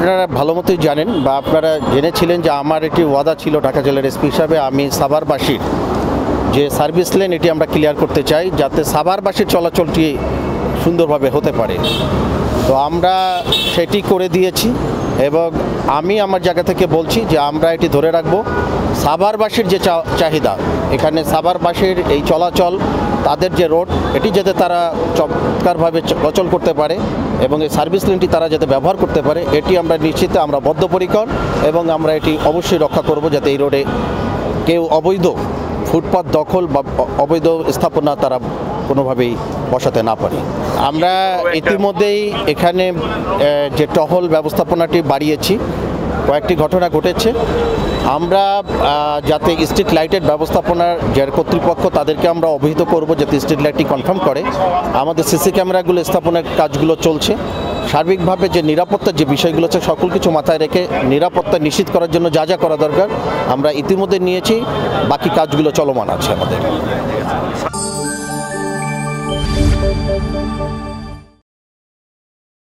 আপনারা ভালো মতোই জানেন বা আপনারা জেনেছিলেন যে আমার একটি ওয়াদা ছিল ঢাকা জেলার এসপি হিসাবে আমি সাভারবাসীর যে সার্ভিস লেন এটি আমরা ক্লিয়ার করতে চাই যাতে সাভারবাসীর চলাচলটি সুন্দরভাবে হতে পারে। তো আমরা সেটি করে দিয়েছি এবং আমি আমার জায়গা থেকে বলছি যে আমরা এটি ধরে রাখব। সাভারবাসীর যে চাহিদা, এখানে সাভারবাসীর এই চলাচল, তাদের যে রোড, এটি যাতে তারা চমৎকারভাবে চলাচল করতে পারে এবং এই সার্ভিস লেনটি তারা যাতে ব্যবহার করতে পারে, এটি আমরা নিশ্চিত আমরা বদ্ধপরিকর এবং আমরা এটি অবশ্যই রক্ষা করব যাতে এই রোডে কেউ অবৈধ ফুটপাত দখল বা অবৈধ স্থাপনা তারা কোনোভাবেই বসাতে না পারে। আমরা ইতিমধ্যেই এখানে যে টহল ব্যবস্থাপনাটি বাড়িয়েছি, কয়েকটি ঘটনা ঘটেছে। আমরা যাতে স্ট্রিট লাইটের ব্যবস্থাপনার যে কর্তৃপক্ষ তাদেরকে আমরা অবহিত করব যাতে স্ট্রিট লাইটটি কনফার্ম করে। আমাদের সিসি ক্যামেরাগুলো স্থাপনের কাজগুলো চলছে। সার্বিকভাবে যে নিরাপত্তার যে বিষয়গুলো আছে সকল কিছু মাথায় রেখে নিরাপত্তা নিশ্চিত করার জন্য যা যা করা দরকার আমরা ইতিমধ্যে নিয়েছি, বাকি কাজগুলো চলমান আছে আমাদের।